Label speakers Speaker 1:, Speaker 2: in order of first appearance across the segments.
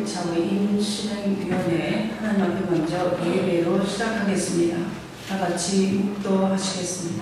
Speaker 1: 제5회 임신행위원회 하나님 앞에 먼저 예배로 시작하겠습니다. 다 같이 묵도하시겠습니다.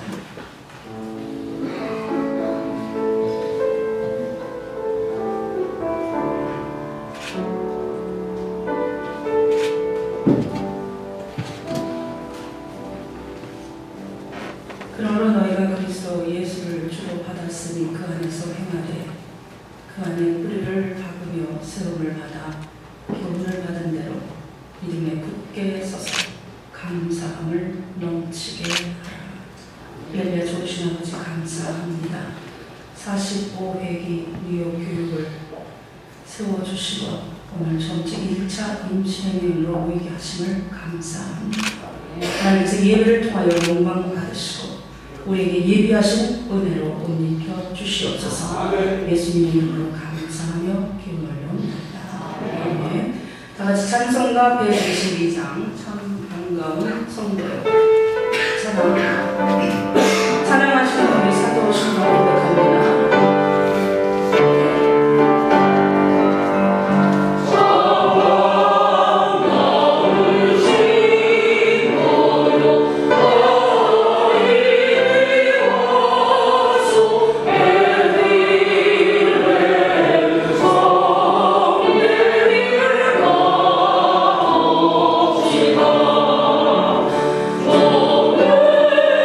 Speaker 1: 그러므로 너희가 그리스도 예수를 주로 받았으니 그 안에서 행하되 그 안에 뿌리를 박으며 세움을 받아 교훈을 받은 대로 믿음에 굳게 서서 감사함을 넘치게 하라. 할렐루야. 좋으신 아버지 감사합니다. 45회기 뉴욕 교육을 세워주시고 오늘 전직 1차 임신행위로 모이게 하심을 감사합니다. 하나님께서 예배를 통하여 영광 받으시고 우리에게 예비하신 은혜로 옷 입혀 주시옵소서. 예수님 이름으로 감사하며 기도를 올려옵니다. 아멘. 다 같이 찬송가 122장 참 반가운 성도요. 찬양하시는 우리 사도 신앙 고백합니다.
Speaker 2: Oh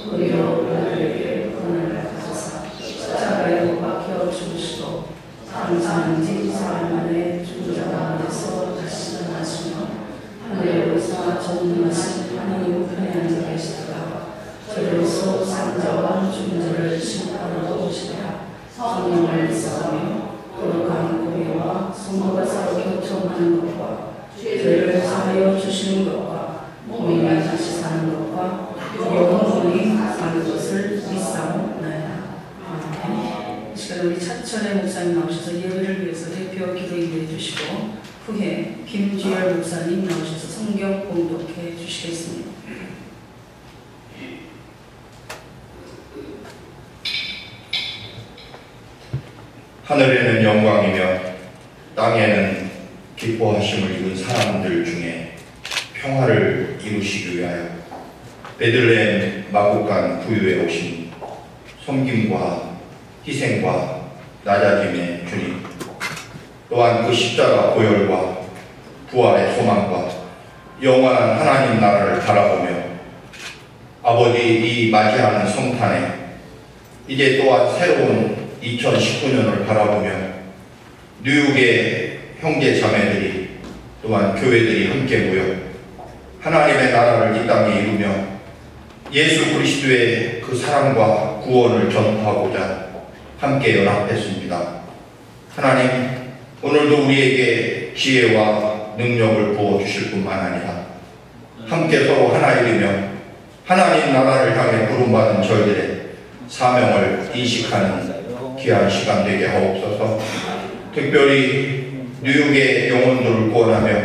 Speaker 1: 도리어 그들에게 구원을 가져사 십자가에 못 박혀 죽으시고 장사한 지 사흘 만에 죽은 자 가운데서 다시 일어나시며 하늘에 오르사 전능하신 하나님 우편에 앉아 계시다가 저로서 산자와 죽은 자를 심판하러 오시리라. 성령을 믿사오며 거룩한 고비와 성도가 서로 교통하는 것과 죄를 사하여 주시는 것과 몸이 다시 사는 것과 영원히 사는 것을 믿사오나이다. 아멘. 이 시간 우리 차철의 목사님 나오셔서 예배를 위해서 대표 기도 인도해 주시고 후에 김주열 목사님 나오셔서 성경 봉독해 주시겠습니다.
Speaker 2: 하늘에는 영광이며 땅에는 기뻐하심을 입은 사람들 중에 평화를 이루시기 위하여 베들레헴 마구간 구유에 오신 섬김과 희생과 낮아짐의 주님, 또한 그 십자가 보혈과 부활의 소망과 영원한 하나님 나라를 바라보며 아버지 이 맞이하는 성탄에 이제 또한 새로운 2019년을 바라보며 뉴욕의 형제 자매들이 또한 교회들이 함께 모여 하나님의 나라를 이 땅에 이루며 예수 그리스도의 그 사랑과 구원을 전파하고자 함께 연합했습니다. 하나님, 오늘도 우리에게 지혜와 능력을 부어주실 뿐만 아니라 함께 서로 하나 이루며 하나님 나라를 향해 부름받은 저희들의 사명을 인식하는 귀한 시간 되게 하옵소서. 특별히 뉴욕의 영혼들을 구원하며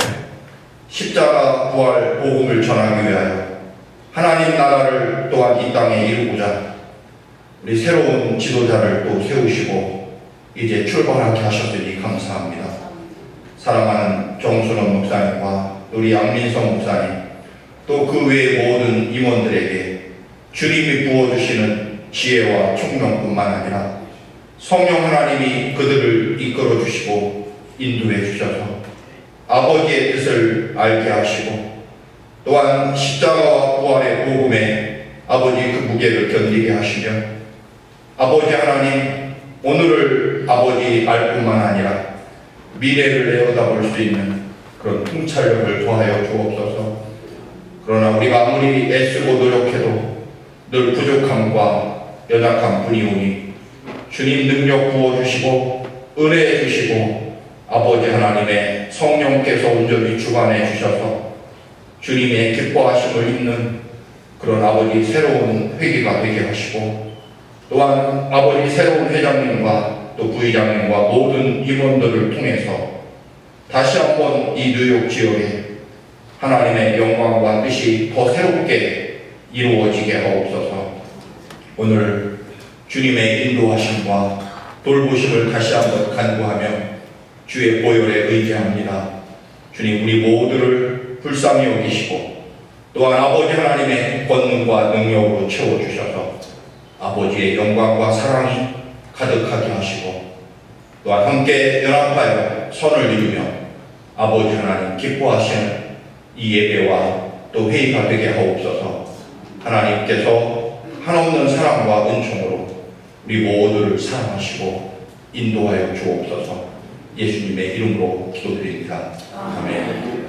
Speaker 2: 십자가 부활 복음을 전하기 위하여 하나님 나라를 또한 이 땅에 이루고자 우리 새로운 지도자를 또 세우시고 이제 출발하게 하셨으니 감사합니다. 사랑하는 정순원 목사님과 우리 양민성 목사님 또 그 외의 모든 임원들에게 주님이 부어주시는 지혜와 총명뿐만 아니라 성령 하나님이 그들을 이끌어 주시고 인도해 주셔서 아버지의 뜻을 알게 하시고 또한 십자가와 부활의 복음에 아버지 그 무게를 견디게 하시며 아버지 하나님, 오늘을 아버지 알 뿐만 아니라 미래를 내어다볼 수 있는 그런 통찰력을 더하여 주옵소서. 그러나 우리가 아무리 애쓰고 노력해도 늘 부족함과 연약함 뿐이오니 주님 능력 부어주시고 은혜해 주시고 아버지 하나님의 성령께서 온전히 주관해 주셔서 주님의 기뻐하심을 입는 그런 아버지 새로운 회개가 되게 하시고 또한 아버지 새로운 회장님과 또 부회장님과 모든 임원들을 통해서 다시 한번 이 뉴욕 지역에 하나님의 영광과 뜻이 더 새롭게 이루어지게 하옵소서. 오늘 주님의 인도하심과 돌보심을 다시 한번 간구하며 주의 보혈에 의지합니다. 주님, 우리 모두를 불쌍히 여기시고 또한 아버지 하나님의 권능과 능력으로 채워주셔서 아버지의 영광과 사랑이 가득하게 하시고 또한 함께 연합하여 선을 이루며 아버지 하나님 기뻐하시는 이 예배와 또 회의가 되게 하옵소서. 하나님께서 한없는 사랑과 은총으로 우리 모두를 사랑하시고 인도하여 주옵소서. 예수님의 이름으로 기도드립니다. 아멘.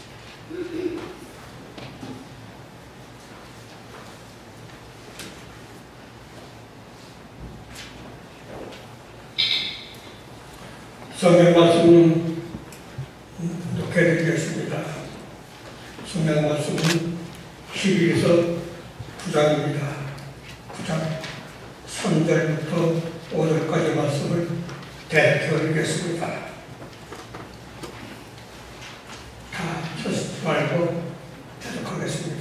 Speaker 3: 성경 말씀 독해드리겠습니다. 성경 말씀은 12에서 9장입니다. 9장 3절부터 5절까지 말씀을 대표드리겠습니다. 다 펴지 말고 대독하겠습니다.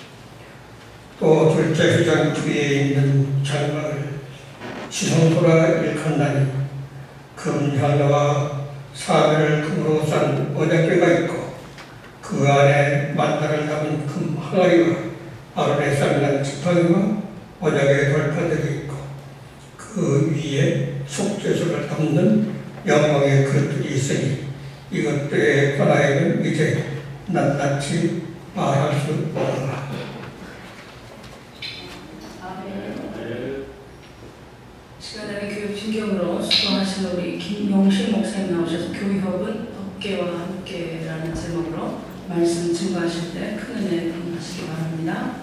Speaker 3: 또 둘째 회장 주위에 있는 장막을 지성소라 일컫나니 금향로와 사면을 금으로 싼 언약궤가 있고 그 안에 만나를 담은 금 항아리와 아론의 쌍난 지팡이와 언약의 돌판들이 있고 그 위에 속죄소를 담는 영광의 그릇들이 있으니 이것들에 관하여는 이제 낱낱이 말할 수 없노라.
Speaker 1: 시간에 교육 신경으로 수고하신 우리 김용실 목사님 나오셔서 교육은 법계와 함께라는 제목으로 말씀 증거하실 때 큰 은혜 받으시기 바랍니다.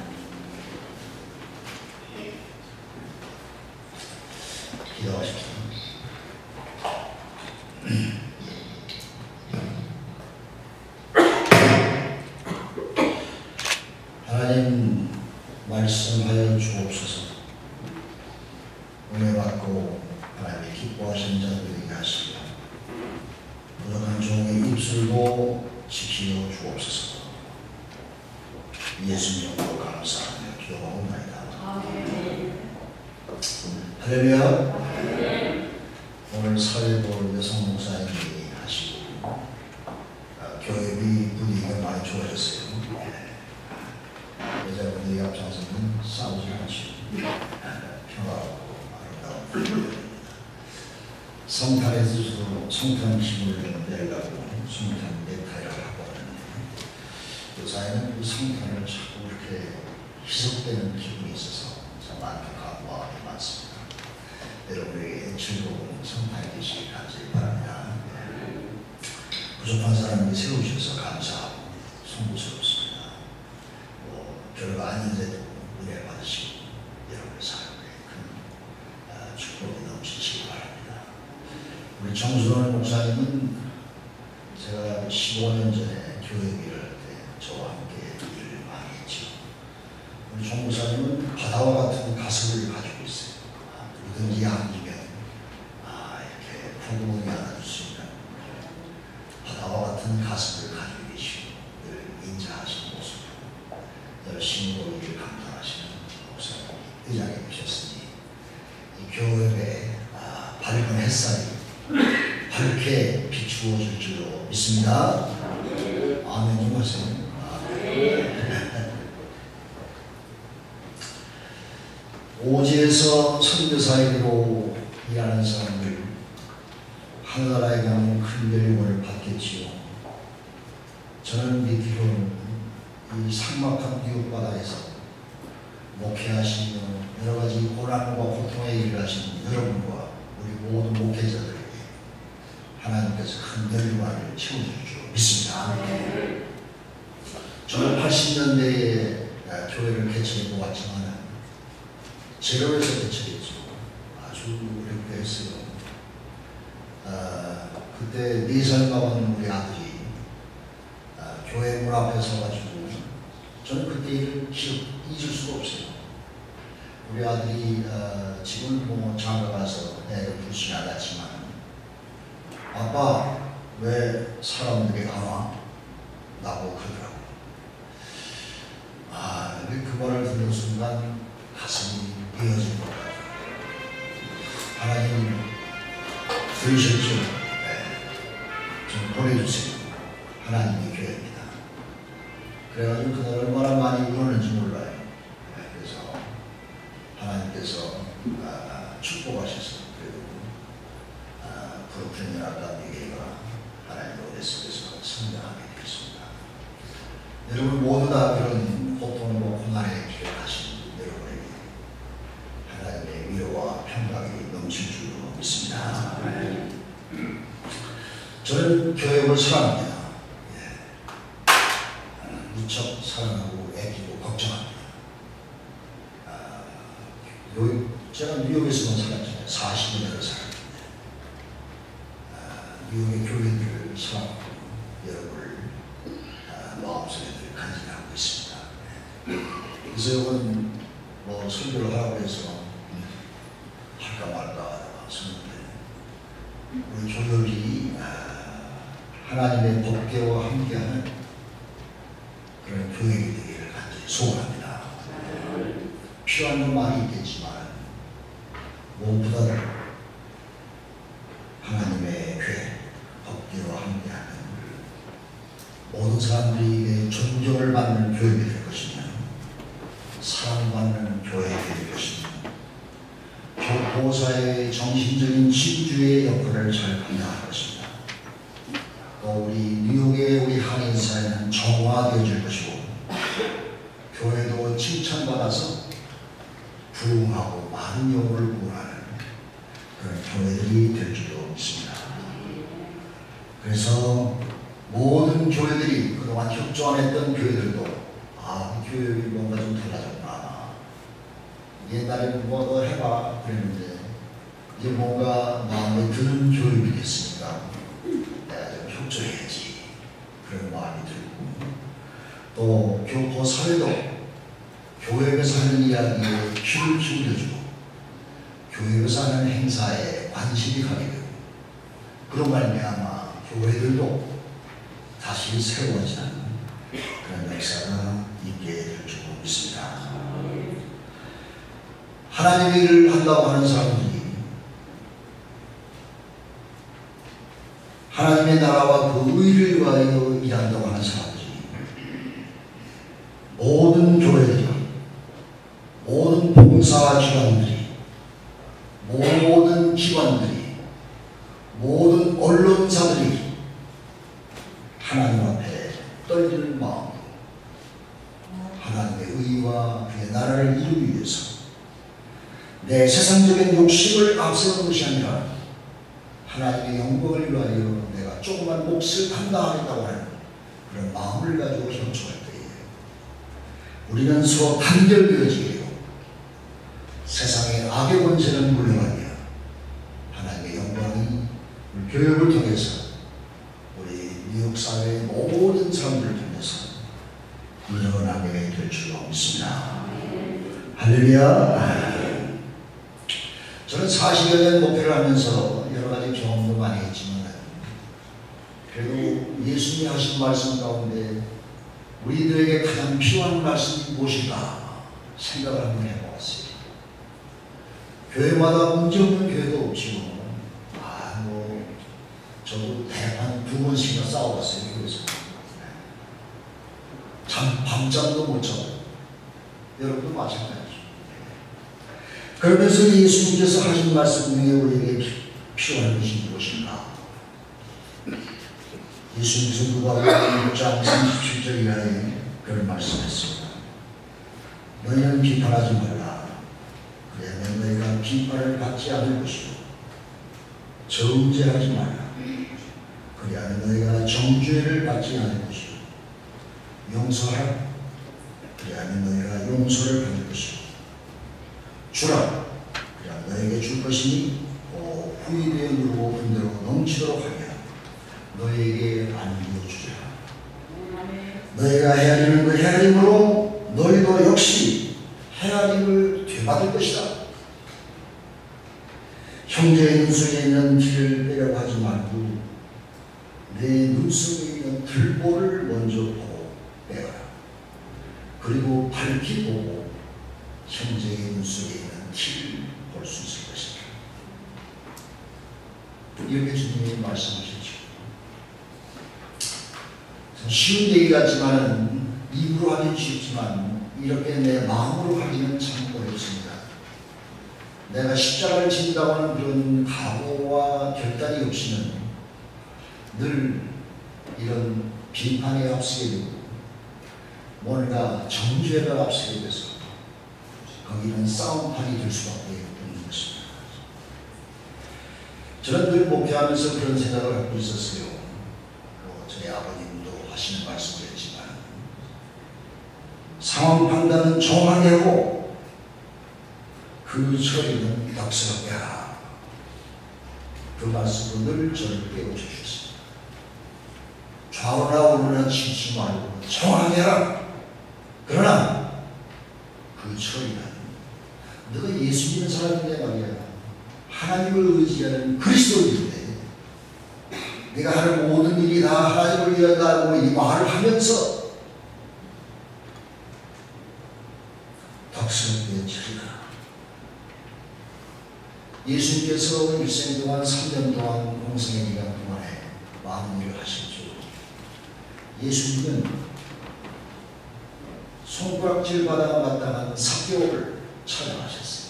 Speaker 4: 기도하십시오. 하나님 말씀하여 주옵소서. 은혜 받고 하나님의 기뻐하시는 자들 되게 하시고 부족한 종의 입술도 지키어 주옵소서. 예수님 이름으로 감사하며 기도하옵나이다. 할렐루야. 오늘 사회부 여성 목사님이 하시고 교육이 분위기가 많이 좋아졌어요. 여자분들이 앞장서는 싸우지 않죠. 평화하고 아름다운 성탄에서도 성탄 기분을 내려고 성탄 넥타이를 하고 왔는데 그 사이는 그 성탄을 자꾸 이렇게 희석되는 기분이 있어서 참 안타까운 마음이 많습니다. 여러분에게 즐거운 성탄이 되시길 간절히 바랍니다. 부족한 사람을 세우셔서 감사하고 송구스럽습니다. 별거 아닌데도 은혜 받으시고 여러분의 삶에 큰 축복이 넘치시기 바랍니다. 우리 정순원 목사님은 제가 15년 전에 교회를 할 때 저와 함께 일을 많이 했죠. 우리 정 목사님은 바다와 같은 가슴을 가지고 있어요. 누구든지 안기면 이렇게 부부분이 안아줄 수 있는 바다와 같은 가슴을 가지고 계시고 늘 인자하신 모습, 열심히 일을 감당하시는 목사님이 의장이 되셨으니 이 교회에 밝은 햇살이 밝게 비추어질 줄로 믿습니다. 아멘 좀 하세요. 오지에서 선교사역으로 일하는 사람들 하늘나라에 가면 큰 열림을 받겠지요. 저는 믿기로는 이 삭막한 뉴욕 바다에서 목회하시며 여러 가지 고난과 고통의 일을 하시는 여러분과 우리 모든 목회자들에게 하나님께서 큰 열림을 채워줄 줄 믿습니다. 저는 80년대에 교회를 개척해 보았지만 제로에서 개척했죠. 아주 어렵게 했어요. 그때 4살 먹은 우리 아들이 교회 문 앞에 서가지고 저는 그때 일을 잊을 수가 없어요. 우리 아들이 지금 뭐 장가 가서 애를 불신 않았지만 아빠 왜 사람들이 안 와? 라고 그러더라고요. 그 말을 듣는 순간 가슴이 베어진 것 같아요. 하나님 들으셨죠? 좀 보내주세요. 하나님의 교회입니다. 그래가지고 그날 얼마나 많이 울었는지 몰라요. 그래서 하나님께서 축복하셔서 그래도 브루클린 연합단교회가 하나님의 은혜 속에서 성장하게 되었습니다. 여러분 모두 다 그런 고통과 고난의 길을 가신 여러분에게 하나님의 위로와 평강이 넘칠 줄로 믿습니다. 저는 교육을 사랑합니다. 무척 사랑하고 애기고 걱정합니다. 제가 뉴욕에서만 살았잖아요. 40년을 살았는데 뉴욕의 교회들을 사랑하고 여러분을 마음속에 늘 간직하고 있습니다. 그래서 이건 뭐 설교를 하라고 해서 할까 말까 하다가 썼는데 우리 교육이 하나님의 법궤와 함께하는 그런 교육이 되기를 간절히 소원합니다. 필요한 건 많이 있겠지만 무엇보다도 하나님의 교회, 법궤와 함께하는 모든 사람들에게 존경을 받는 교육이 될 것이며 사랑받는 교회가 될 것이며 교포사회의 정신적인 지주의 역할을 잘 감당할 것입니다. 또 우리 뉴욕의 우리 한인사회는 정화되어질 것이고 교회도 칭찬받아서 부흥하고 많은 영혼을 구원하는 그런 교회들이 될 줄로 믿습니다. 그래서 모든 교회들이 그동안 협조 안 했던 교회들도 이 교회가 뭔가 좀 달라졌구나. 옛날에는 뭐 너 해봐 그랬는데 이제 뭔가 마음에 드는 교육이 됐으니까 내가 좀 협조해야지 그런 마음이 들고, 또 교포 사회도 교회에서 하는 이야기에 귀를 기울여주고 교회에서 하는 행사에 관심이 가게 되고, 그런 말미암아 교회들도 다시 새로워지는 그런 역사가 있게 될 줄 믿습니다. 하나님의 일을 한다고 하는 사람들이 하나님의 나라와 그 의를 위하여 일한다고 하는 사람들이 모든 교회들이, 모든 봉사기관들이, 모든 기관들이, 모든 언론사들이 하나님 앞에 떨리는 마음, 하나님의 의와 그의 나라를 이루기 위해서 내 세상적인 욕심을 앞세우는 것이 아니라 하나님의 영광을 위하여 내가 조그만 몫을 감당하겠다고 하는 그런 마음을 가지고 협조할 때에 우리는 서로 단결되어지게 되고 세상의 악의 권세는 물러가며 하나님의 영광이 교육을 통해서 우리 미국 사회의 모든 사람들을 통해서 일어나게 될 줄로 믿습니다. 할렐루야. 저는 40여 년 목회를 하면서 여러 가지 경험도 많이 했지만 그래도 예수님이 하신 말씀 가운데 우리들에게 가장 필요한 말씀이 무엇일까 생각을 한번 해보았어요. 교회마다 문제없는 교회도 없지만 저도 대판 2번씩이나 싸워봤어요. 교회에서 밤잠도 못 자고, 여러분도 마찬가지죠. 그러면서 예수님께서 하신 말씀 중에 우리에게 필요한 것이 무엇인가? 예수님께서 누가복음 6장 37절 이하에 그런 말씀했습니다. 너희는 비판하지 말라. 그러면 너희가 비판을 받지 않을 것이고 정죄하지 말라. 그리하면 너희가 정죄를 받지 않을 것이고 용서하라. 그리하면 너희가 용서를 받을 것이고 주라. 그리하면 너희에게 줄 것이니 후히 되어 누르고 흔들어 넘치도록 하며 너희에게 안기어 주리라. 너희가 헤아리는 그 헤아림으로 너희도 역시 헤아림을 되받을 것이다. 형제의 눈속에 있는 티를 빼려고 하지 말고 내 눈속에 있는 들보를 먼저 보고 빼어라. 그리고 밝히 보고 형제의 눈속에 있는 티를 볼 수 있을 것이다. 이렇게 주님이 말씀하셨죠. 쉬운 얘기 같지만 입으로 하긴 쉽지만 이렇게 내 마음으로 하기는 참 어렵습니다. 내가 십자가를 진다고 하는 그런 각오와 결단이 없이는 늘 이런 비판에 앞서게 되고 뭔가 정죄가 앞서게 돼서 거기는 싸움판이 될 수밖에 없는 것입니다. 저는 늘 목회하면서 그런 생각을 갖고 있었어요. 저희 아버님도 하시는 말씀이었지만 상황 판단은 정확하게 하고 그 처리는 덕스럽게 하라. 그 말씀으로 늘 저를 깨우쳐 주셨습니다. 좌우나 우르나 치지 말고 정확하게 하라. 그러나 그 처리는 너가 예수 믿는 사람인데 말이야. 하나님을 의지하는 그리스도인인데 내가 하는 모든 일이 다 하나님을 위한다고 이 말을 하면서 덕스럽게 처리하라. 예수님께서 일생 동안 3년 동안 공생의 기간 동안에 많은 일을 하셨죠. 예수님은 손가락질 받아 마땅한 삭개오를 찾아가셨어요.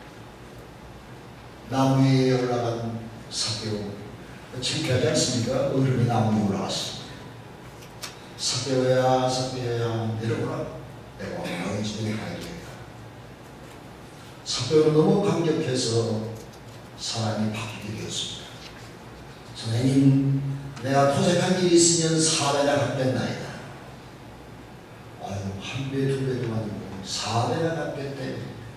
Speaker 4: 나무 위에 올라간 삭개오, 창피하지 않습니까? 어른이 나무 위에 올라갔습니다. 삭개오야, 삭개오야, 내려오라. 내가 너희 집에 가야 되겠다. 사도는 너무 감격해서 사람이 바뀌게 되었습니다. 선생님, 내가 토색한 일이 있으면 4배나 갚겠나이다. 아유, 1배, 2배도 아니고 4배나 갚겠대.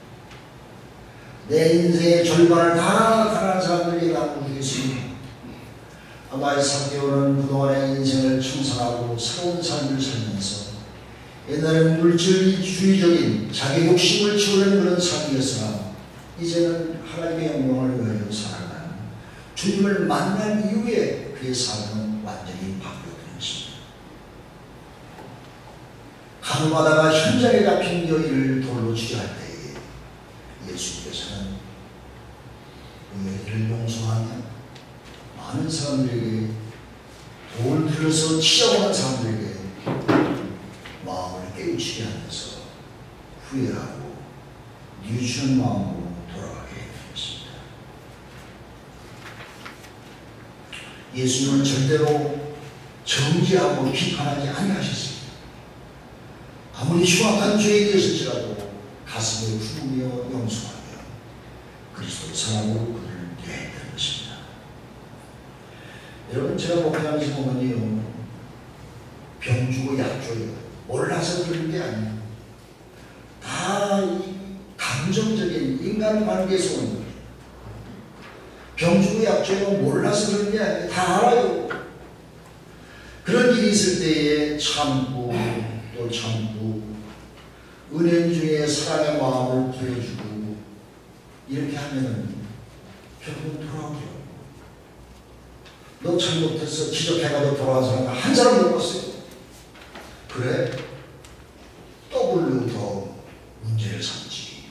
Speaker 4: 내 인생의 절반을 다 가난한 사람들이 나누겠습니다. 아마 이 사도는 그동안의 인생을 청산하고 새로운 삶을 살면서 옛날에는 물질주의적인 자기 욕심을 채우려는 그런 삶이었으나 이제는 하나님의 영광을 위하여 살아가는 주님을 만난 이후에 그의 삶은 완전히 바뀌어버린 것입니다. 간호하다가 현장에 잡힌 여인을 돌로 치료할 때에 예수님께서는 그 여인을 용서하며 많은 사람들에게 돌을 들어서 치자오는 사람들에게 마음을 깨우치게 하면서 후회하고 뉘우치는 마음으로 돌아가게 되었습니다. 예수님은 절대로 정죄하고 비판하지 아니하셨습니다. 아무리 흉악한 죄에 대해서지라도 가슴에 품으며 용서하며 그리스도의 사랑으로 그를 대했던 것입니다. 여러분, 제가 목회하면서 보면요, 병주고 약주예요. 몰라서 그런 게 아니에요. 다 감정적인 인간관계에서 오는 거예요. 병주고 약주는 몰라서 그런 게 아니에요. 다 알아요. 그런 일이 있을 때에 참고 또 참고 은연 중에 사랑의 마음을 보여주고 이렇게 하면은 결국은 돌아오죠. 너 잘못해서 지적해가지고 돌아간 사람 한 사람 못 봤어요. 그래? 더블로 더 문제를 삼지.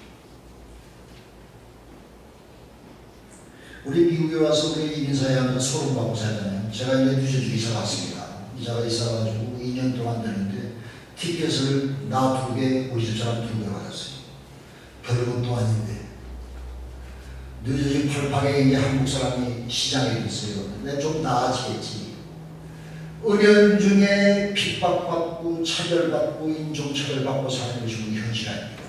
Speaker 4: 우리 미국에 와서 우리 이민사회 하면서 소름 받고 살잖아요. 제가 이제 뉴저지 이사 갔습니다. 이사가 있어가지고 2년 동안 되는데 티켓을 나 2개, 우리 집사람 2개 받았어요. 별것도 아닌데. 뉴저지 8박에 이제 한국 사람이 시장에 있어요. 근데 좀 나아지겠지. 은연 중에 핍박받고 차별받고 인종차별받고 사는 것이 우리 현실 아닙니까?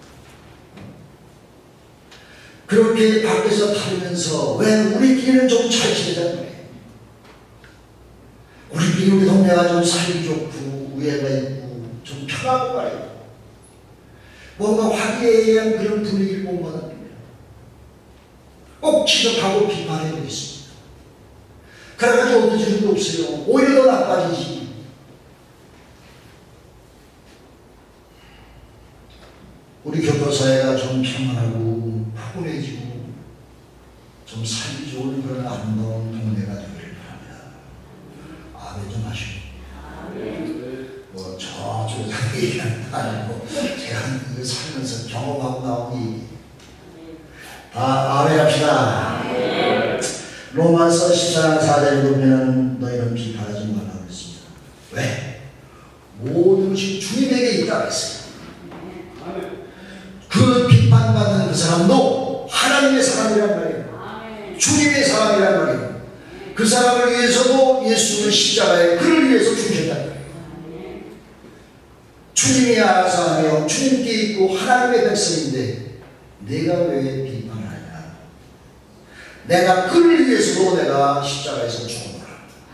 Speaker 4: 그렇게 밖에서 다니면서 왜 우리끼리는 좀 잘 지내자는 거예요. 우리끼리 우리 동네가 좀 살기 좋고 우애가 있고 좀 편하고 말이에요. 뭔가 화기애애한 그런 분위기를 못 만납니다. 꼭 지적하고 비판해야 있습니다. 그래가지고 얻어지는 게 없어요. 오히려 더 나빠지지. 우리 교도사회가 좀 평안하고 푸근해지고 좀 살기 좋은 그런 아름다운 동네가 되기를 바랍니다. 아멘 좀 하시고. 뭐 저쪽에서 얘기하는 거 아니고 제가 이거 살면서 경험하고 나온 얘기. 다 아멘 합시다. 로마서 14장 4절에 보면 너희는 비판하지 말라고 그랬습니다. 왜? 모든 것이 주님에게 있다고 했어요. 그 비판받는 그 사람도 하나님의 사람이란 말이에요. 주님의 사람이란 말이에요. 그 사람을 위해서도 예수는 십자가에 그를 위해서 죽으셨단 말이에요. 주님이 알아서 하며 주님께 있고 하나님의 백성인데 내가 왜 비판을 하냐? 내가 그를 위해서도 내가 십자가에서 죽었노라.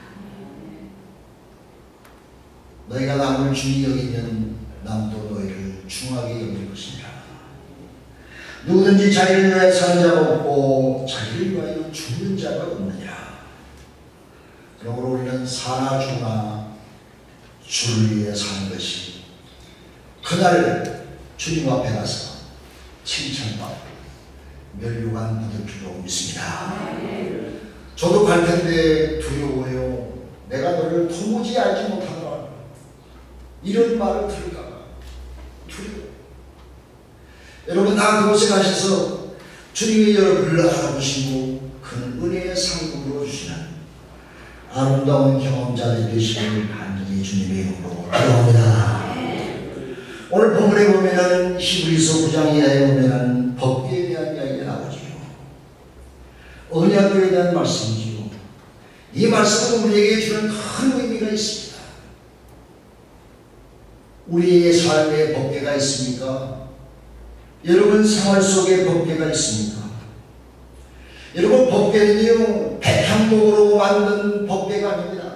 Speaker 4: 너희가 남을 중히 여기면 남도 너희를 중하게 여길 것이니라. 누구든지 자기를 위하여 사는 자가 없고 자기를 위하여 죽는 자가 없느니라. 그러므로 우리는 사나 죽으나 주를 위해 사는 것이 그날 주님 앞에 가서 칭찬받고 멸류관 받을 줄로 믿습니다. 저도 갈 텐데 두려워요. 내가 너를 도무지 알지 못하노라. 이런 말을 들을까봐 두려워요. 여러분 다 그곳에 가셔서 주님이 여러분을 알아보시고 큰 은혜의 상급으로 주시는 아름다운 경험자들이 되시길 간절히 주님의 이름으로 기도합니다. 오늘 본문에 보면은 히브리서 9장 이하에 보면은 법궤에 대한 이야기가 나오지요. 언약궤에 대한 말씀이지요. 이 말씀은 우리에게 주는 큰 의미가 있습니다. 우리의 삶에 법궤가 있습니까? 여러분 생활 속에 법궤가 있습니까? 여러분 법궤는요 백향목으로 만든 법궤가 아닙니다.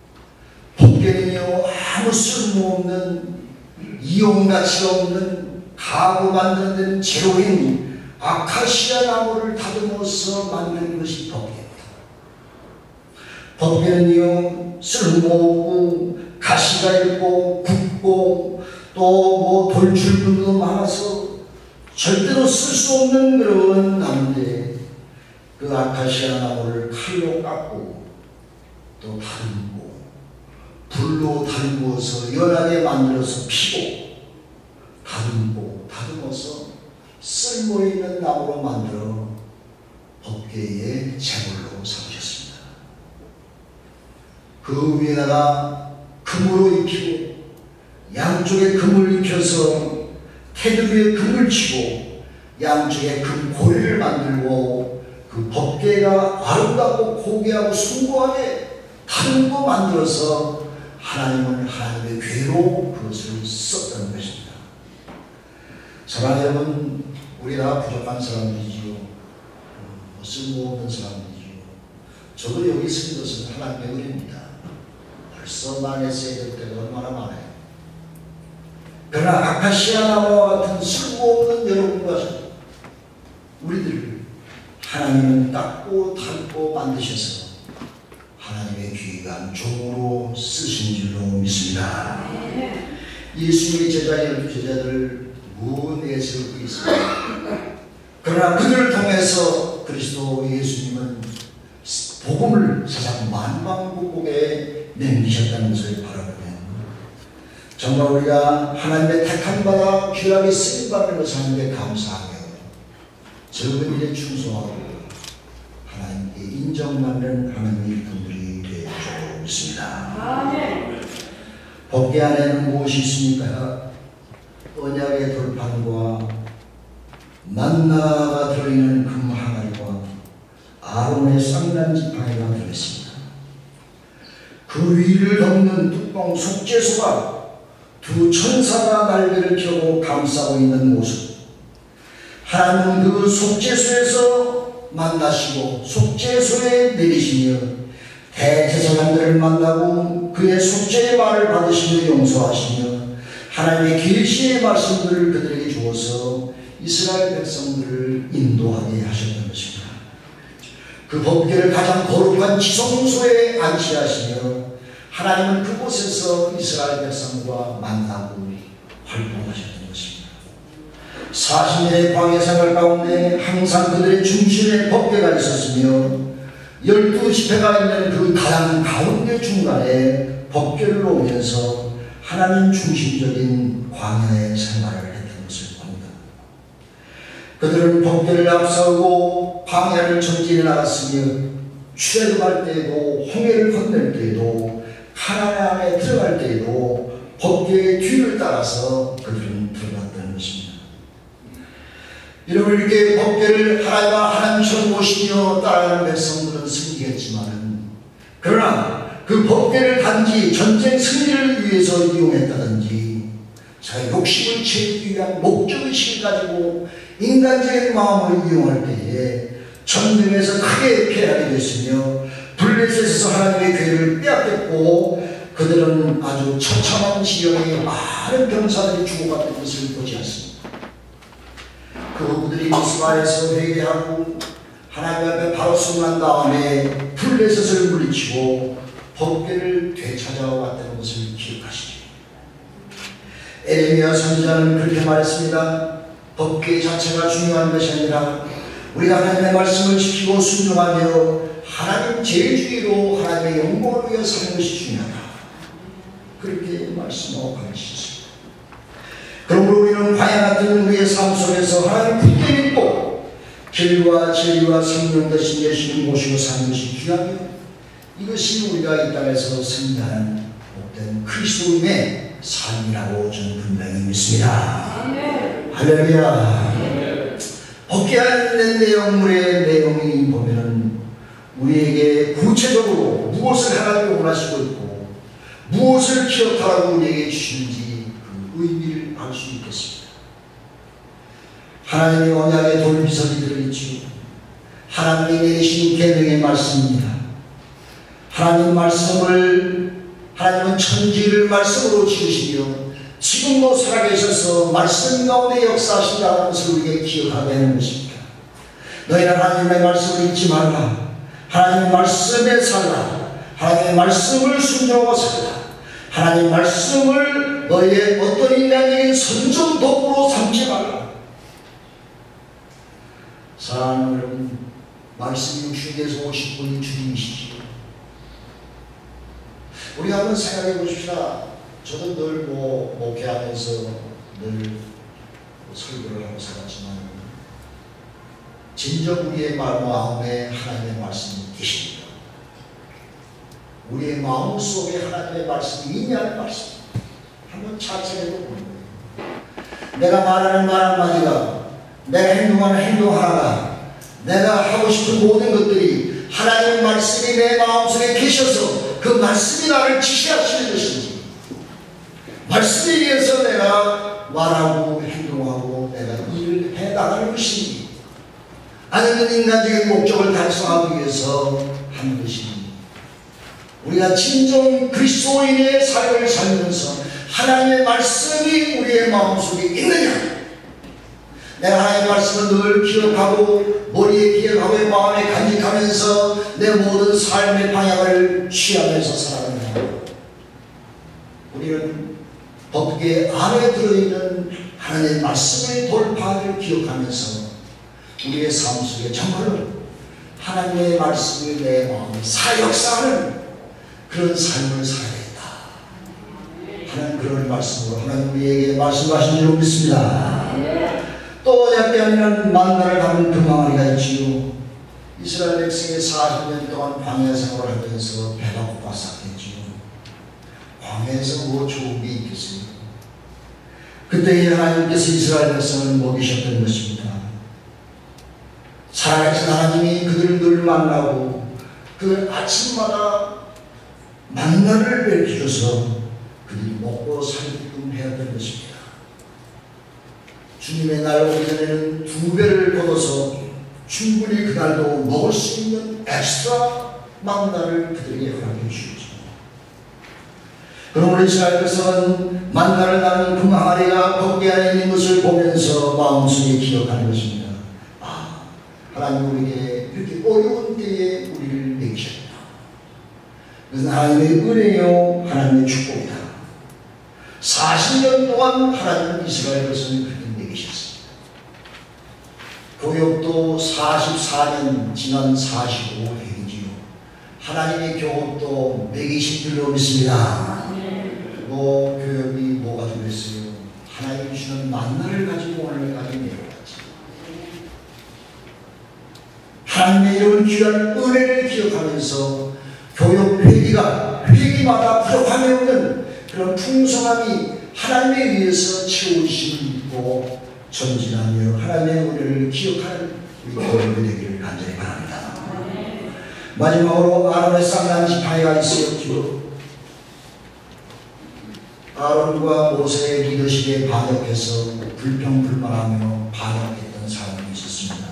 Speaker 4: 법궤는요 아무 쓸모없는 이용가치가 없는 가구 만드는 데는 제로인 아카시아 나무를 다듬어서 만든 것이 법궤입니다. 법궤는요 쓸모없고 가시가 있고 굵고 또 뭐 돌출분도 많아서 절대로 쓸 수 없는 그런 나무인데 그 아카시아 나무를 칼로 깎고 또 다듬고 불로 달구어서 연하게 만들어서 피고 다듬고 다듬어서 쓸모있는 나무로 만들어 법궤의 제물로 삼으셨습니다. 그 위에다가 금으로 입히고 양쪽에 금을 입혀서 테두리에 금을 치고 양쪽에 금고리를 만들고 그 법궤가 아름답고 고귀하고 숭고하게 다듬고 만들어서 하나님은 하나님의 괴로 그것을 썼다는 것입니다. 사랑하는 여러분, 우리가 부족한 사람들이지요. 쓸모없는 사람들이지요. 저도 여기 쓴 것은 하나님의 은혜입니다. 벌써 망했어야 될 때가 얼마나 많아요. 그러나 아카시아 나무와 같은 쓸모없는 여러분과 우리들을 하나님은 닦고 닦고 만드셔서 하나님의 귀한 종으로 쓰신 줄로 믿습니다. 예수님의 제자 12제자들 무엇 내세우고 있습니다. 그러나 그들을 통해서 그리스도 예수님은 복음을 세상 만방국국에 남기셨다는 것을 바라보면 정말 우리가 하나님의 택함 받아 귀하게 쓰임받는 것을 하는데 감사하며 적은 일에 충성하고 하나님께 인정받는 하나님의 분들이 되어 주시고 있습니다. 법궤 안에는 무엇이 있습니까? 언약의 돌판과 만나가 들어있는 금 항아리와 아론의 쌍난 지팡이가 들어있습니다. 그 위를 덮는 뚜껑 속죄소가 두 천사가 날개를 펴고 감싸고 있는 모습. 하나님은 그 속죄소에서 만나시고 속죄소에 내리시며 대제사장들을 만나고 그의 속죄의 말을 받으시며 용서하시며 하나님의 계시의 말씀들을 그들에게 주어서 이스라엘 백성들을 인도하게 하셨던 것입니다. 그 법궤를 가장 거룩한 지성소에 안치하시며 하나님은 그곳에서 이스라엘 백성과 만나고 활동하셨던 것입니다. 40년의 광야 생활 가운데 항상 그들의 중심에 법궤가 있었으며 12지파가 있는 그 가장 가운데 중간에 법궤를 놓으면서 하나님 중심적인 광야의 생활을 했던 것을 봅니다. 그들은 법궤를 앞세우고 광야를 전진해 나갔으며 출애굽할 때에도 홍해를 건널 때에도 가나안 안에 들어갈 때에도 법궤의 뒤를 따라서 그들은 들어갔다는 것입니다. 여러분 이렇게 법궤를 하나님과 하나님처럼 모시며 따라가는 백성들은 승리했지만 그러나 그 법궤를 단지 전쟁 승리를 위해서 이용했다든지 자기 욕심을 채우기 위한 목적의식을 가지고 인간적인 마음을 이용할 때에 전쟁에서 크게 패하게 됐으며 블레셋에서 하나님의 괴를 빼앗겼고 그들은 아주 처참한 지경에 많은 병사들이 죽어갔던 것을 보지 않습니다. 그들이 미스바에서 회개하고 하나님 앞에 바로 승한 다음에 블레셋을 물리치고 법궤를 되찾아왔다는 것을 기억하시죠. 에레미야 선지자는 그렇게 말했습니다. 법궤 자체가 중요한 것이 아니라 우리가 하나님의 말씀을 지키고 순종하며 하나님 제주의로 하나님의 영광을 위해 사는 것이 중요하다. 그렇게 말씀하고 가르치셨습니다. 그러므로 우리는 광야 같은 우리의 삶 속에서 하나님 굳게 믿고 길과 진리와 생명 되신 예수님 모시고 사는 것이 귀하며 이것이 우리가 이 땅에서 승리하는 복된 그리스도인의 삶이라고 저는 분명히 믿습니다. 할렐루야. 법궤 안에 내용물의 내용이 보면은 우리에게 구체적으로 무엇을 하나님이 원하시고 있고 무엇을 기억하라고 우리에게 주시는지 그 의미를 알 수 있겠습니다. 하나님의 언약의 돌비서이 들어있지요. 하나님이 내리신 계명의 말씀입니다. 하나님 말씀을, 하나님은 천지를 말씀으로 지으시며 지금도 살아계셔서 말씀 가운데 역사하신다는 것을 우리에게 기억하게 하는 것입니다. 너희는 하나님의 말씀을 잊지 말라. 하나님의 말씀에 살라. 하나님의 말씀을 순종하고 살라. 하나님의 말씀을 너희의 어떤 인간적인 선전 도구로 삼지 말라. 사랑하는 여러분, 말씀이 육신에서 오신 분이 주님이시지요. 우리 한번 생각해 보십시다. 저도 늘 목회하면서 늘 설교를 하고 살았지만 진정 우리의 마음에 하나님의 말씀이 계십니다. 우리의 마음 속에 하나님의 말씀이 있냐는 말씀 한번 자책해 보는 거예요. 내가 말하는 말 한마디가, 내가 행동하는 행동 하나가, 내가 하고 싶은 모든 것들이 하나님의 말씀이 내 마음속에 계셔서 그 말씀이 나를 지시하시는 것인지, 말씀에 의해서 내가 말하고 행동하고 내가 일을 해나가는 것인지, 아니면 인간적인 목적을 달성하기 위해서 하는 것인지, 우리가 진정 그리스도인의 삶을 살면서 하나님의 말씀이 우리의 마음속에 있느냐, 내가 하나님의 말씀을 늘 기억하고 머리에 기억하고 마음에 간직하면서 내 모든 삶의 방향을 취하면서 살아가느냐. 우리는 법궤 안에 들어있는 하나님의 말씀의 돌파를 기억하면서 우리의 삶 속에 정말로 하나님의 말씀이 내 마음에 사역사하는 그런 삶을 살아야겠다 하는 그런 말씀으로 하나님 우리에게 말씀하신 줄 믿습니다. 또 약간이는 만나를 담은 그 망아리가 있지요. 이스라엘 백성이 40년 동안 광야 생활을 하면서 배가 고팠었겠지요. 광야에서 뭐 좋은 게 있겠어요? 그때 하나님께서 이스라엘 백성을 먹이셨던 것입니다. 살아계신 하나님이 그들을 늘 만나고 그 아침마다 만나를 베푸셔서 그들이 먹고 살게끔 해야 될 것입니다. 주님의 날 오기 전에는 2배를 거둬서 충분히 그날도 먹을 수 있는 엑스트라 만나를 그들에게 허락해 주시죠. 그러므로 이스라엘 백성은 만나를 나는 그 망아리가 법궤 안에 있는 것을 보면서 마음속에 기억하는 것입니다. 아, 하나님 우리에게 이렇게 어려운 때에 우리를 먹이셨다. 그것은 하나님의 은혜요, 하나님의 축복이다. 40년 동안 하나님은 이스라엘 백성을 그렇게 먹이셨습니다. 교육도 44년 지난 45회이지요. 하나님의 교육도 먹이신 줄로 믿습니다. 그리고 교육이 뭐가 되겠어요? 하나님이 주는 만나를 가지고 오늘까지 내려왔지. 하나님의 이런 귀한 은혜를 기억하면서 교육 회기마다 부족함이 없는 그런 풍성함이 하나님에 의해서 채우심이 있고 전진하며 하나님의 은혜를 기억하는 우리 교육이 되기를 간절히 바랍니다. 마지막으로 아론의 쌍난 지팡이가 있었죠. 아론과 모세의 리더십에 반역해서 불평불만하며 반역했던 사람이 있었습니다.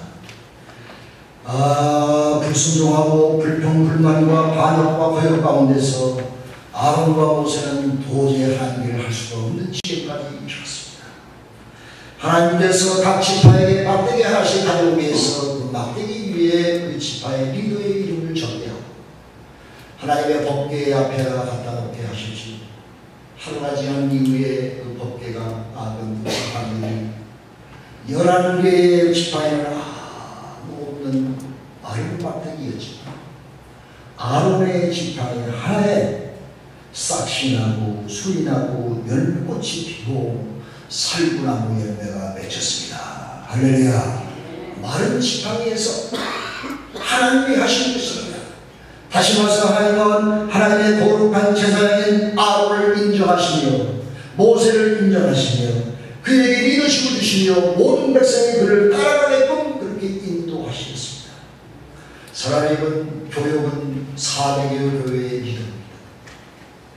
Speaker 4: 불순종하고 불평불만과 반역과 거역 가운데서 아론과 모세는 도저히 하나님 일을 할 수가 없는 지경까지 이르렀습니다. 하나님께서 각 지파에게 막대기 하나씩 가지고 위해서 그 막대기 위에 그 지파의 리더의 이름을 적대하고 하나님의 법궤 앞에 갖다 놓게 하시지. 하루가 지난 이후에 그 법궤가 그 지파들이 11개의 지파에는 아무 없는 마른 막대기였지만 아론의 지파에 하나에 싹이 나고 술이 나고 열꽃이 피고 살구나무 열매가 맺혔습니다. 할렐루야. 마른 지팡이에서 하나님이 하신 것입니다. 다시 말해서 하나님은 하나님의 거룩한 제사장인 아론을 인정하시며 모세를 인정하시며 그에게 리더십을 주시며 모든 백성이 그를 따라가게끔 그렇게 인도하시겠습니다. 사랑하는 교육은 400여 교회의 리더입니다.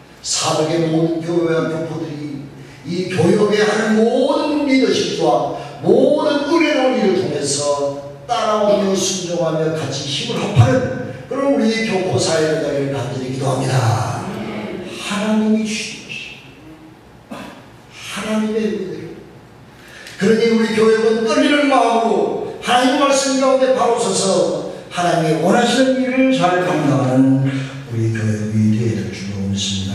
Speaker 4: 400의 모든 교회와 교포들이 이 교육에 하는 모든 리더십과 모든 은혜 논리를 통해서 따라오며 순종하며 같이 힘을 합하는 그런 우리 교포 사회가 되기를 간절히 기도합니다. 하나님이 주신 것이 하나님의 은혜를, 그러니 우리 교회는 떨리는 마음으로 하나님 말씀 가운데 바로 서서 하나님이 원하시는 일을 잘 감당하는 우리 교회가 되어야 될 줄로 믿습니다.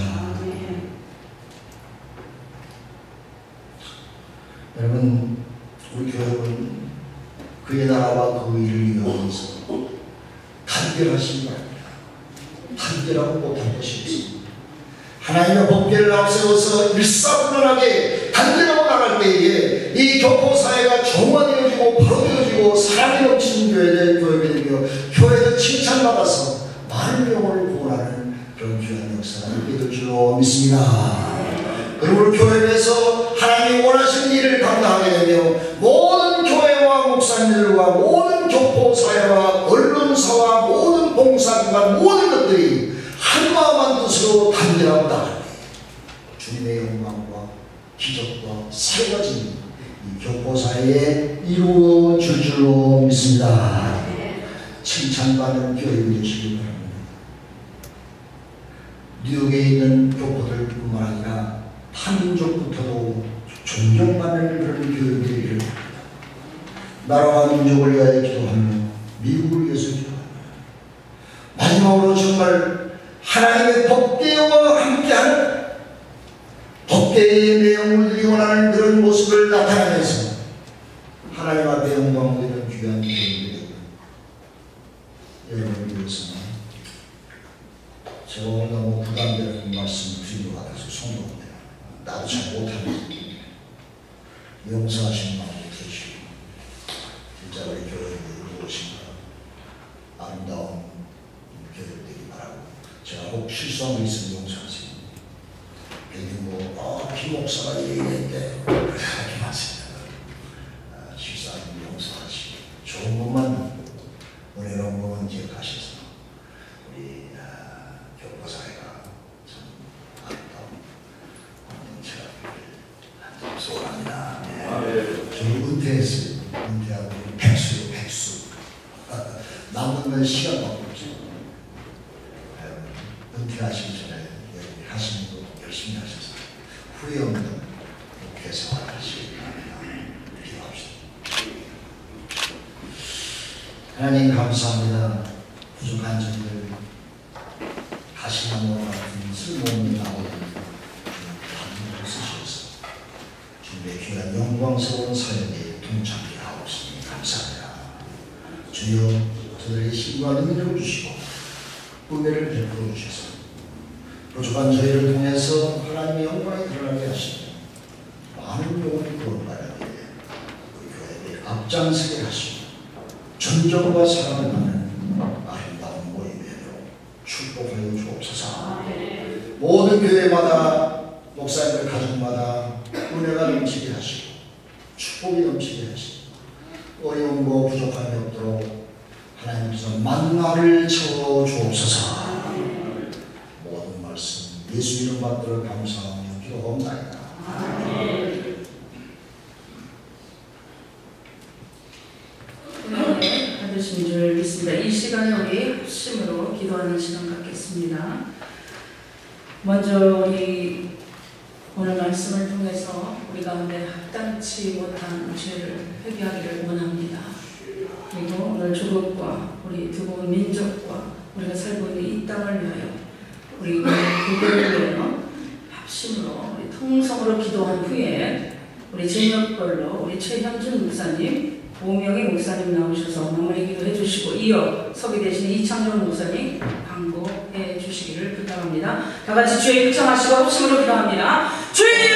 Speaker 4: 여러분, 우리 교회는 그의 나라와 그 일을 위하여서 단결하시기 바랍니다. 단결하고 못할 것이 없습니다. 하나님의 법계를 앞세워서 일사분란하게 단결하고 나갈 때에 이 교포사회가 정화되어지고 바로 되어지고 사랑이 넘치는 교회가 되며 교회도 칭찬받아서 많은 영혼을 구원하는 그런 귀한 역사가 있게 될 줄로 믿습니다. 그리고 교회에서 하나님이 원하시는 일을 감당하게 되며 모든 교회와 목사님들과 모든 교포사회와 언론사와 모든 봉사기관 모든 것들이 한마음한 뜻으로 단결하고 나갈 때 주님의 영광과 기적과 새로워진 이 교포사회에 이루어질 줄로 믿습니다. 칭찬받는 교회가 되시길 바랍니다. 뉴욕에 있는 교포들 뿐만 아니라 타민족부터도 존경받는 그런 교회가 되기를 바랍니다. 나라와 민족을 위하여 기도하며 미국을 위해서 기도합니다. 마지막으로 정말 하나님의 법궤와 함께하는 법궤의 내용을 원하는 그런 모습을 나타내면서 하나님 앞에 영광 되는 귀한 교회가 여러분을 위해서는 제가 오늘 너무 부담되는 말씀을 드린 것 같아서 성도입니다. 나도 잘 못하는 용서하시는 마음을 드시고 진짜 우리 교회에 이루어진 아름다운 교회 되기 바라고, 제가 혹 실수한 거 있으면 용서하세요. 괜히 김목사가 얘기했는데 하지 마세요. 실수한 거 용서하시고 좋은 것만 은혜로운 것만 기억하셔서 우리 교포사회가 참 아름다운 소원합니다. 저는 은퇴했어요. 은퇴하고 백수요, 백수. 남은 건 시간밖에 없죠. 은퇴하시기 전에 하시는 거 열심히 하셔서 후회 없는 개성을 하시기 바랍니다. 기도합시다. 하나님 감사합니다. 부족한 저희들 가시나무와 같은 쓸모없는 나무를 담임으로 쓰셔서 주님의 귀한 영광스러운 사역에 동참하게 하옵시니 감사합니다. 주여, 저들에게 힘과 능력을 주시고 은혜를 베풀어 주셔서 부족한 저희를 통해서 하나님의 영광이 드러나게 하시고 많은 영혼이 구원받게 그 교회에 앞장서게 하시고 존경과 사랑을 받는 아름다운 모임이 되도록 축복하여 주옵소서. 모든 교회마다 목사님들 가족마다 은혜가 넘치게 하시고 축복이 넘치게 하시고 어려움과 부족함이 없도록 하나님께서 만나를 채워 주옵소서. 모든 말씀 예수 이름 받들어 감사하며 기도하옵나이다.
Speaker 1: 은혜 받으신 줄 믿습니다. 이 시간에 우리 합심으로 기도하는 시간 갖겠습니다. 먼저 우리 오늘 말씀을 통해서 우리 가운데 합당치 못한 죄를 회개하기를 원합니다. 그리고 오늘 조국과 우리 두고온 민족과 우리가 살고 있는 이 땅을 위하여 우리 교회를 위하여 합심으로 우리 통성으로 기도한 후에 우리 제명별로 우리 최현준 목사님, 오명희 목사님 나오셔서 마무리 기도해 주시고 이어 서기 대신 이창정 목사님 광고해 주시기를 부탁합니다. 다 같이 주의 요청하시고 합심으로 기도합니다. 주여!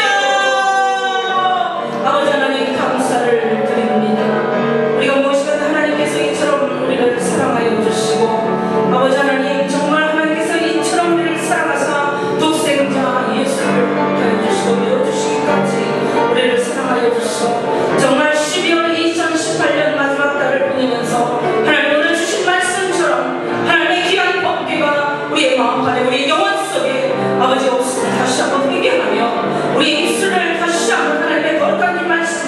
Speaker 1: 아버지 하나님 감사를 드립니다. 우리가 무엇이든 하나님께서 이처럼 우리를 사랑하여 주시고 아버지 하나님 정말 하나님께서 이처럼 우리를 사랑하사 독생자 예수를 하여 주시고 믿어주시기까지 우리를 사랑하여 주시고 정말 12월 2018년 마지막 달을 보내면서 하나님 오늘 주신 말씀처럼 하나님의 귀한 법궤가 우리의 마음 안에 우리의 영혼 속에 아버지 없음을 다시 한번 회개하며 우리의 입술을 다시 한번 하나님의 거룩한 이 말씀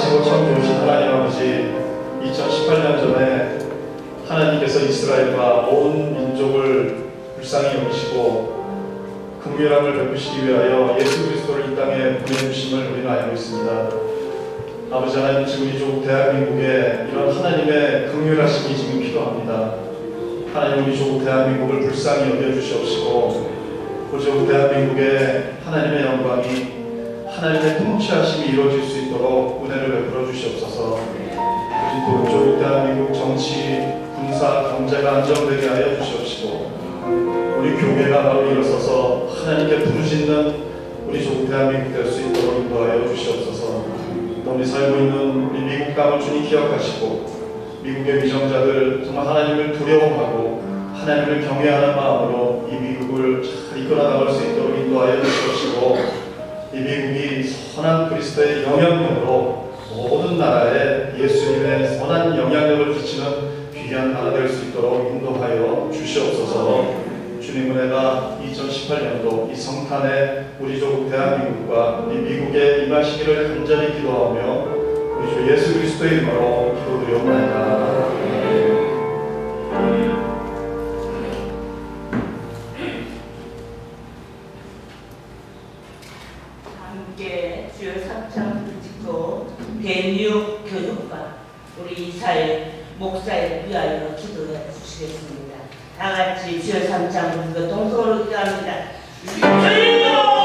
Speaker 5: 선하시고 참 좋으신 하나님 아버지, 2018년 전에 하나님께서 이스라엘과 온 민족을 불쌍히 여기시고 긍휼함을 베푸시기 위하여 예수 그리스도를 이 땅에 보내주심을 우리는 알고 있습니다. 아버지 하나님, 지금 우리 조국 대한민국에 이런 하나님의 긍휼하심이 지금 필요합니다. 하나님, 우리 조국 대한민국을 불쌍히 여겨주시옵시고 우리 조국 대한민국에 하나님의 영광이, 하나님의 통치하심이 이루어질 수 있도록 은혜를 베풀어 주시옵소서. 우리 또 조국 대한민국 정치, 군사, 경제가 안정되게 하여 주시옵시고 우리 교회가 바로 일어서서 하나님께 부르짖는 우리 조국 대한민국 될 수 있도록 인도하여 주시옵소서. 우리 살고 있는 우리 미국 땅을 주님 기억하시고 미국의 위정자들 정말 하나님을 두려워하고 하나님을 경외하는 마음으로 이 미국을 잘 이끌어 나갈 수 있도록 인도하여 주시옵시고 이 미국이 선한 그리스도의 영향력으로 모든 나라에 예수님의 선한 영향력을 끼치는 귀한 나라 될 수 있도록 인도하여 주시옵소서. 주님 은혜가 2018년도 이 성탄에 우리 조국 대한민국과 우리 미국에 임하시기를 간절히 기도하며 우리 주 예수 그리스도의 이름으로 기도드리옵나이다.
Speaker 6: 함께 주여 삼창을 짓고 대뉴욕 교육과 우리 이사회 목사를 위하여 기도해 주시겠습니다. 다 같이 주여 삼창을 듣고 동성으로 기도합니다. 주여!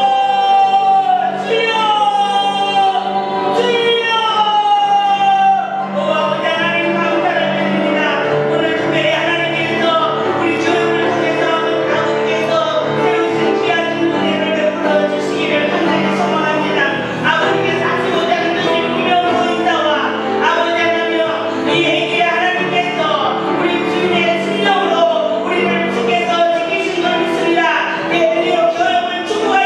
Speaker 7: 주님의 신령으로 우리를 주께서 지키신 것 믿습니다. 네, 교육을 추구하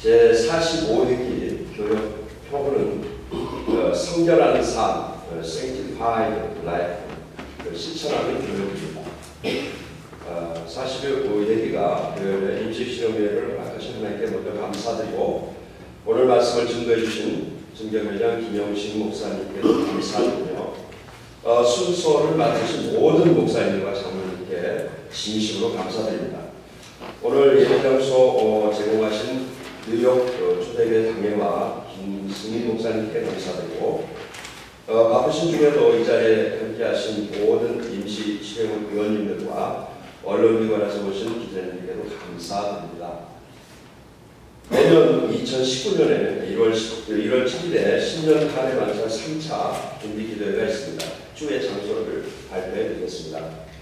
Speaker 7: 제45회기 교역 표본은 성결한 삶, Sanctified Life, 실천하는 교육입니다. 45회기가 교회의 임시실험회를 허락하신 하나님께 먼저 감사드리고 오늘 말씀을 증거해 주신 증경회장 김영식 목사님께도 감사드리며 순서를 맡으신 모든 목사님과 장로님께 진심으로 감사드립니다. 오늘 예배장소 제공하신 뉴욕 초대교회 당회와 김승인 목사님께 감사드리고 바쁘신 중에도 이 자리에 함께하신 모든 임시 실행 의원님들과 언론기관에서 오신 기자님들께도 감사드립니다. 내년 2019년에 1월 7일에 신년 한해 만찬 3차 준비 기도회가 있습니다. 주의 장소를 발표해 드리겠습니다.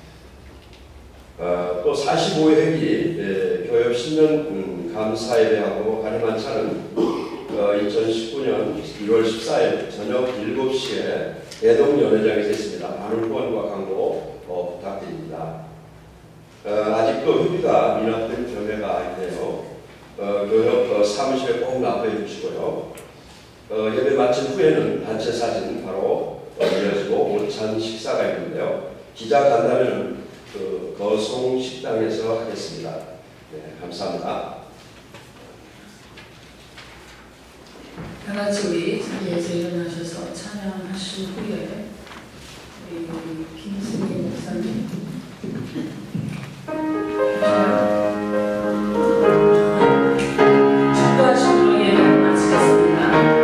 Speaker 7: 또 45회기 교역 신년 감사예배하고 한해 만찬은 2019년 1월 14일 저녁 7시에 대동연회장에서 있습니다. 많은 후원과 광고 부탁드립니다. 아직도 협의가 미납된 교회가 있네요. 교역 사무실에 꼭 납부해 주시고요. 예배 마친 후에는 단체 사진 바로 이어지고 오찬 식사가 있는데요. 기자 간담회는 거송 식당에서 하겠습니다. 네, 감사합니다.
Speaker 1: 다 같이 우리 자리에서 일어나셔서 찬양하신 후에 우리 김승인 목사님 축도하심으로 예배를 마치겠습니다.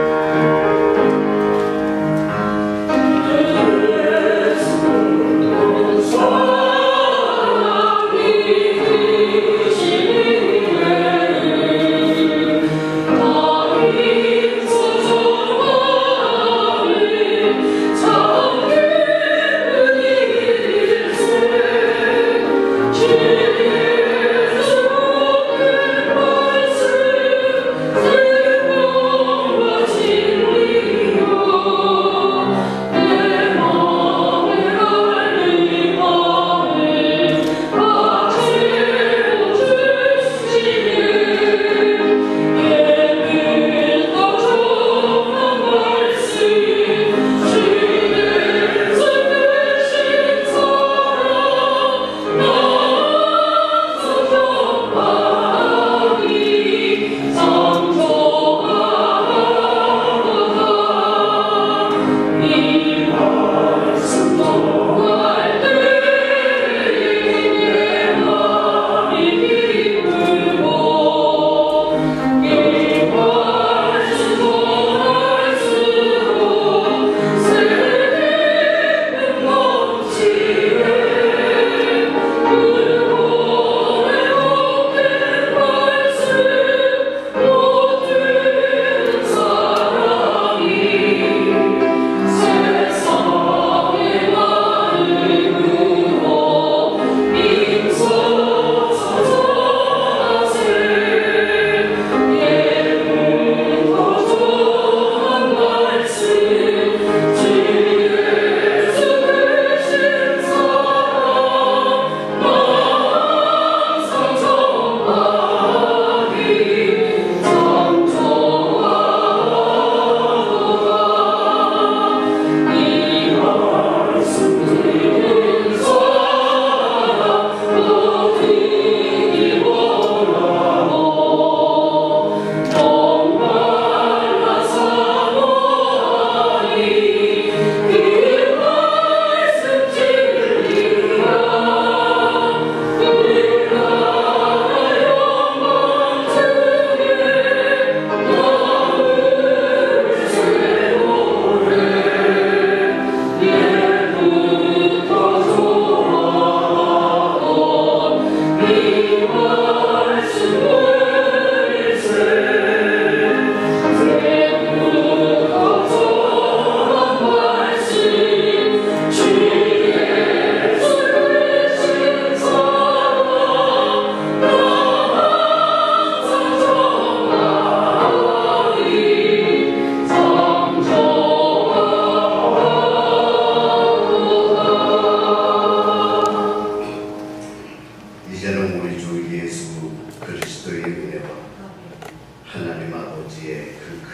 Speaker 8: 이제는 우리 주 예수 그리스도의 은혜와 하나님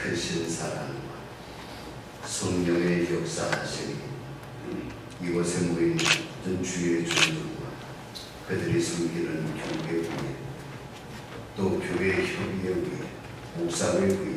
Speaker 8: 크신 사랑과 성령의 역사하심이 이곳에 모인 모든 주의 종들과 그들이 섬기는 교회 위에 또 교회 협의회 위에 목사회 위에